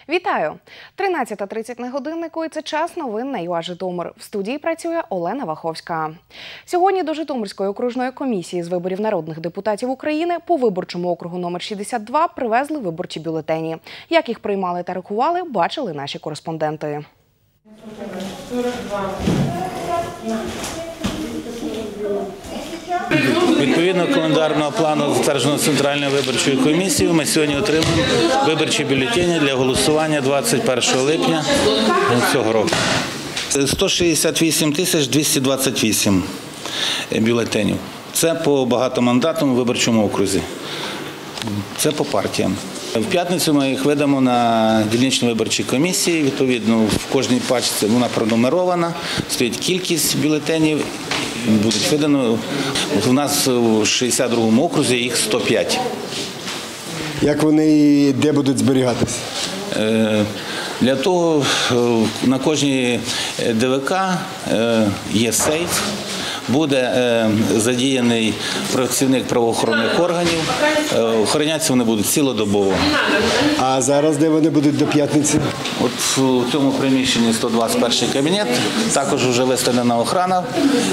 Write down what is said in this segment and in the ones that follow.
Вітаю! 13:30 на годиннику і це час новин на ЮА Житомир. В студії працює Олена Ваховська. Сьогодні до Житомирської окружної комісії з виборів народних депутатів України по виборчому округу номер 62 привезли виборчі бюлетені. Як їх приймали та рахували, бачили наші кореспонденти. Відповідно календарного плану, затвердженого Центральною виборчою комісією, ми сьогодні отримуємо виборчі бюлетені для голосування 21 липня цього року. 168 228 бюлетенів. Це по багатомандатному виборчому окрузі. Це по партіям. В п'ятницю ми їх видамо на дільничній виборчій комісії. Відповідно, в кожній пачці вона пронумерована, стоїть кількість бюлетенів. Будуть видано. У нас у 62-му окрузі їх 105. Як вони і де будуть зберігатися? Для того на кожній ДВК є сейф. Буде задіяний працівник правоохоронних органів. Охоронятися вони будуть цілодобово. А зараз де вони будуть до п'ятниці? От у цьому приміщенні 121 кабінет, також вже виставлена охорона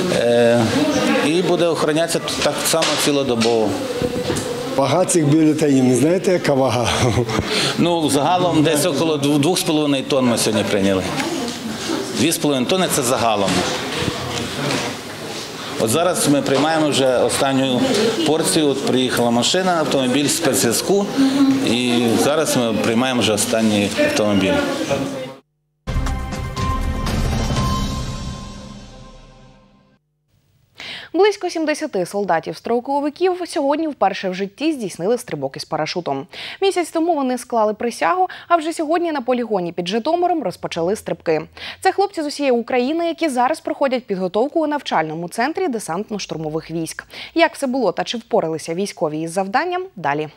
і буде охоронятися так само цілодобово. Вага цих бюлетенів, не знаєте, яка вага? Ну, загалом десь около 2,5 тонн ми сьогодні прийняли. 2,5 тонни – це загалом. От зараз ми приймаємо вже останню порцію. От приїхала машина, автомобіль спецзв'язку, і зараз ми приймаємо вже останній автомобіль. Близько 70 солдатів-строковиків сьогодні вперше в житті здійснили стрибок із парашутом. Місяць тому вони склали присягу, а вже сьогодні на полігоні під Житомиром розпочали стрибки. Це хлопці з усієї України, які зараз проходять підготовку у навчальному центрі десантно-штурмових військ. Як все було та чи впоралися військові із завданням – далі.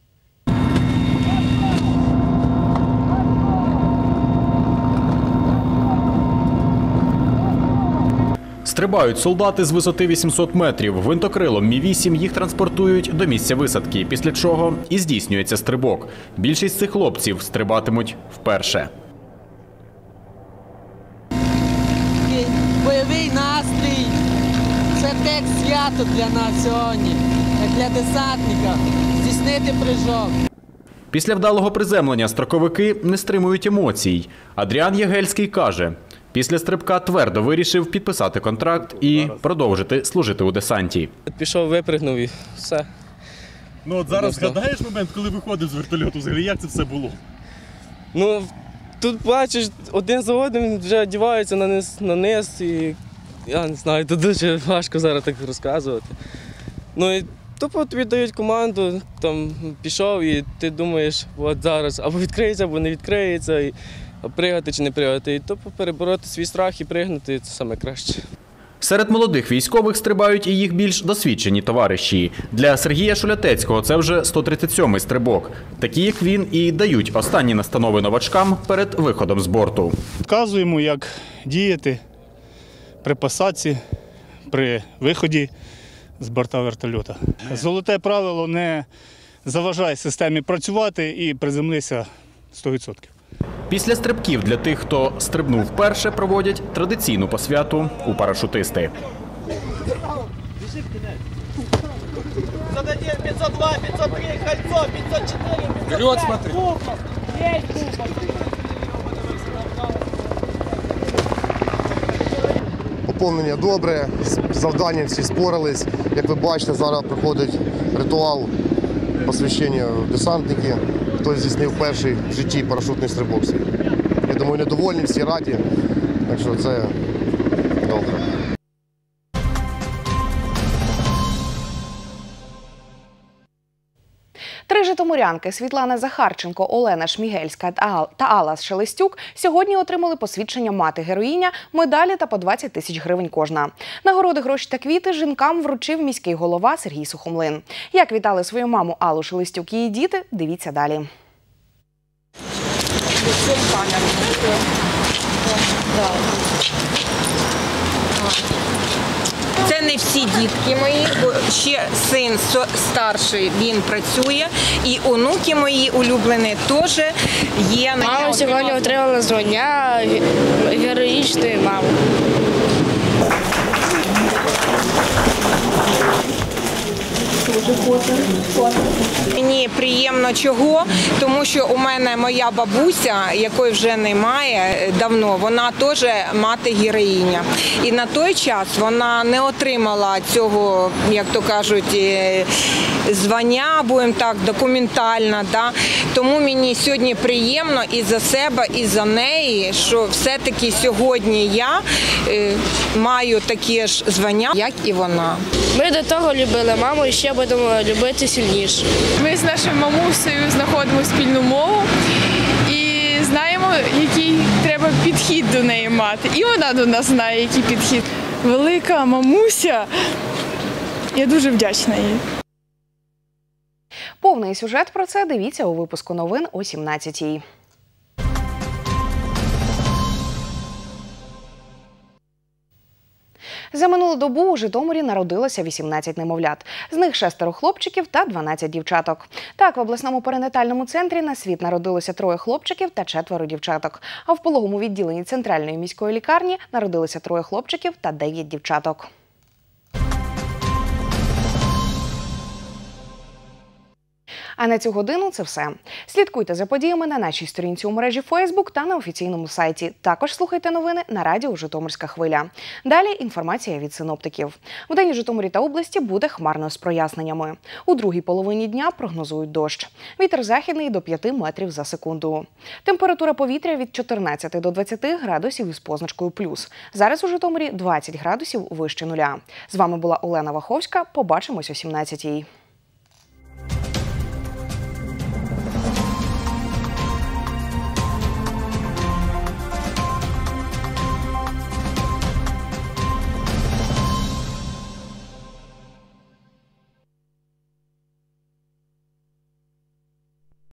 Стрибають солдати з висоти 800 метрів. Винтокрилом Мі-8 їх транспортують до місця висадки, після чого і здійснюється стрибок. Більшість цих хлопців стрибатимуть вперше. Бойовий настрій – це те свято для нас сьогодні, для десантника, здійснити прыжок. Після вдалого приземлення строковики не стримують емоцій. Адріан Ягельський каже, після стрибка твердо вирішив підписати контракт і продовжити служити у десанті. Пішов, випригнув і все. Ну от зараз згадаєш момент, коли виходив з вертольоту, взагалі як це все було? Ну, тут бачиш, один за одним вже одягаються на низ і я не знаю, тут дуже важко зараз так розказувати. Ну і тупо тобі дають команду, там пішов і ти думаєш, от зараз або відкриється, або не відкриється. І пригати чи не пригати, і тобто перебороти свій страх і пригнути – це найкраще. Серед молодих військових стрибають і їх більш досвідчені товариші. Для Сергія Шулятецького це вже 137-й стрибок. Такі, як він, і дають останні настанови новачкам перед виходом з борту. Вказуємо, як діяти при посадці, при виході з борта вертольота. Золоте правило – не заважай системі працювати і приземлися 100%. Після стрибків для тих, хто стрибнув вперше, проводять традиційну посвяту у парашутисти. 502, 503, кольцо, 504, Вперед, смотри! Поповнення добре, з завданням всі спорились. Як ви бачите, зараз проходить ритуал посвящення десантники. Хтось здійснив перший в житті парашутний стрибок. Я думаю, недовольні, всі раді, так що це добре. Три житомирянки – Світлана Захарченко, Олена Шмігельська та Алла Шелестюк – сьогодні отримали посвідчення мати-героїня, медалі та по 20 тисяч гривень кожна. Нагороди, гроші та квіти жінкам вручив міський голова Сергій Сухомлин. Як вітали свою маму Аллу Шелестюк і її діти – дивіться далі. Це не всі дітки мої, бо ще син старший, він працює, і онуки мої улюблені теж є. Мама сьогодні отримала звання героїчної мами. Мені приємно чого, тому що у мене моя бабуся, якої вже немає давно, вона теж мати-героїня. І на той час вона не отримала цього, як то кажуть, звання, будемо так, документально. Да? Тому мені сьогодні приємно і за себе, і за неї, що все-таки сьогодні я маю таке ж звання, як і вона. Ми до того любили маму і ще будемо любити сильніше. Ми з нашою мамусею знаходимо спільну мову і знаємо, який треба підхід до неї мати. І вона до нас знає, який підхід. Велика мамуся. Я дуже вдячна їй. Повний сюжет про це дивіться у випуску новин о 17-й. За минулу добу у Житомирі народилося 18 немовлят. З них 6 хлопчиків та 12 дівчаток. Так, в обласному перинатальному центрі на світ народилося 3 хлопчиків та 4 дівчаток. А в пологовому відділенні Центральної міської лікарні народилося 3 хлопчиків та 9 дівчаток. А на цю годину це все. Слідкуйте за подіями на нашій сторінці у мережі Facebook та на офіційному сайті. Також слухайте новини на радіо «Житомирська хвиля». Далі інформація від синоптиків. Вдень у Житомирі та області буде хмарно з проясненнями. У другій половині дня прогнозують дощ. Вітер західний до 5 метрів за секунду. Температура повітря від 14 до 20 градусів із позначкою плюс. Зараз у Житомирі 20 градусів вище нуля. З вами була Олена Ваховська. Побачимось о 17-й.